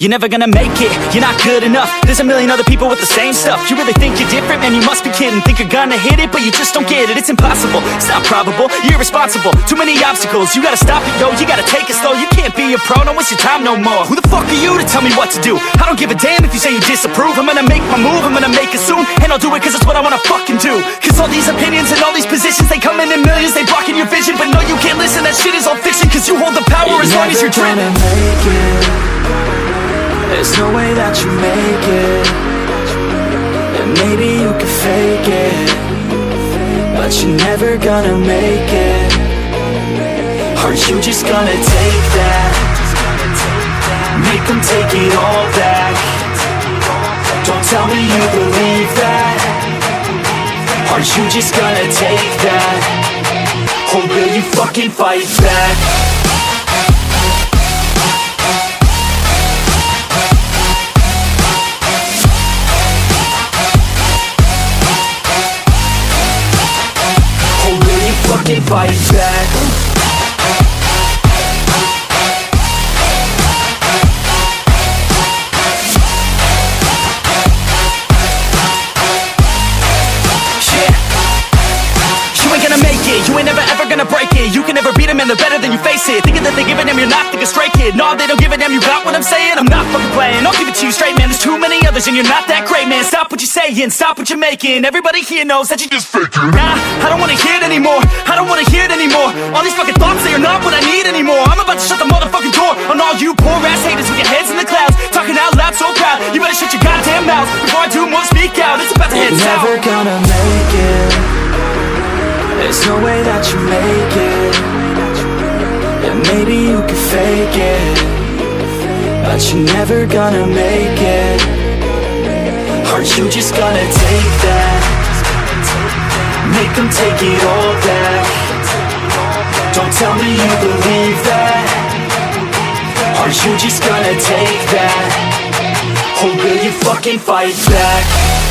You're never gonna make it, you're not good enough. There's a million other people with the same stuff. You really think you're different? Man, you must be kidding. Think you're gonna hit it, but you just don't get it. It's impossible, it's not probable, you're irresponsible. Too many obstacles, you gotta stop it, yo. You gotta take it slow, you can't be a pro. Don't waste your time no more. Who the fuck are you to tell me what to do? I don't give a damn if you say you disapprove. I'm gonna make my move, I'm gonna make it soon. And I'll do it cause it's what I wanna fucking do. Cause all these opinions and all these positions, they come in millions, they blocking your vision. But no, you can't listen, that shit is all fiction. Cause you hold the power as long as you're driven. Make it. There's no way that you make it. And maybe you can fake it, but you're never gonna make it. Are you just gonna take that? Make them take it all back. Don't tell me you believe that. Are you just gonna take that? Or will you fucking fight back? Fight back. You ain't never ever gonna break it. You can never beat them and they're better than you face it. Thinking that they give a damn, you're not thinking straight, kid. No, they don't give a damn, you got what I'm saying? I'm not fucking playing, I'll give it to you straight, man. There's too many others and you're not that great, man. Stop what you're saying, stop what you're making. Everybody here knows that you just faking. Nah, I don't wanna hear it anymore, I don't wanna hear it anymore. All these fucking thoughts, they are not what I need anymore. I'm about to shut the motherfucking door on all you poor ass haters with your heads in the clouds, talking out loud so proud. You better shut your goddamn mouth before I do more speak out. It's about to head south. You're never gonna make it. There's no way that you make it. And maybe you can fake it, but you're never gonna make it. Are you just gonna take that? Make them take it all back. Don't tell me you believe that. Are you just gonna take that? Or will you fucking fight back?